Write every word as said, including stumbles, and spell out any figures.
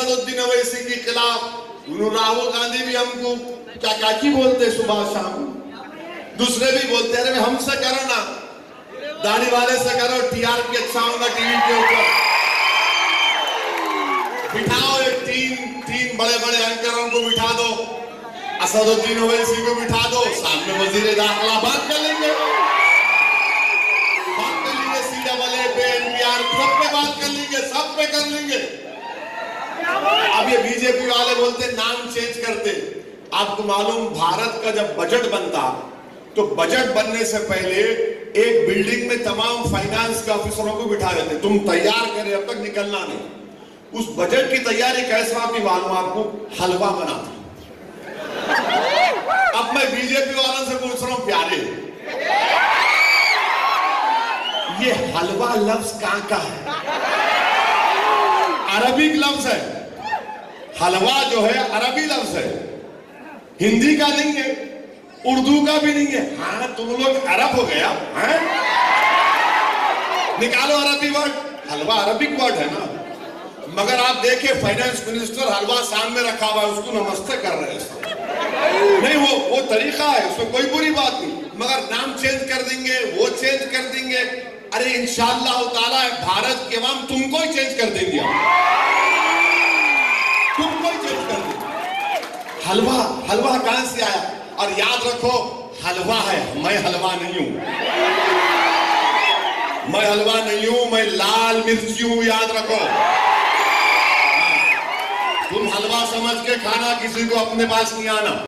असदुद्दीन ओवैसी के खिलाफ राहुल गांधी भी हमको क्या काकी बोलते सुबह शाम, दूसरे भी बोलते अरे हमसे करो ना, दाढ़ी वाले से करो, टीआरपी अच्छा होगा टीवी के ऊपर, बिठाओ एक तीन तीन बड़े बड़े एंकरों को बिठा दो, असदुद्दीन ओवैसी को बिठा दो, सामने वजीर दाखिला बात कर लेंगे, बात कर लेंगे, सी डबल ए पे, एनपीआर सब पे बात कर लेंगे, सब पे कर लेंगे। अब ये बीजेपी वाले बोलते नाम चेंज करते। आपको मालूम भारत का जब बजट बनता तो बजट बनने से पहले एक बिल्डिंग में तमाम फाइनेंस के ऑफिसरों को बिठा देते, तुम तैयार करें अब तक निकलना नहीं। उस बजट की तैयारी कैसा आपकी मालूम आपको, हलवा बनाते। अब मैं बीजेपी वालों से पूछ रहा हूं प्यारे, ये हलवा लफ्ज कहां का है? अरबिक लफ्ज है। हलवा जो है अरबी लफ्ज है, हिंदी का नहीं है, उर्दू का भी नहीं है। हाँ तुम लोग अरब हो गया, हाँ? निकालो अरबी वर्ड, हलवा अरबिक वर्ड है ना। मगर आप देखिए फाइनेंस मिनिस्टर हलवा सामने रखा हुआ है, उसको नमस्ते कर रहे हैं। नहीं वो वो तरीका है, उसमें कोई बुरी बात नहीं, मगर नाम चेंज कर देंगे, वो चेंज कर देंगे। अरे इंशाअल्लाह ताला भारत के अवाम तुमको ही चेंज कर देंगे, तुमको ही चेंज कर देंगे। हलवा हलवा कहां से आया? और याद रखो हलवा है, मैं हलवा नहीं हूं, मैं हलवा नहीं हूं, मैं लाल मिर्ची हूं, याद रखो। तुम हलवा समझ के खाना, किसी को अपने पास नहीं आना।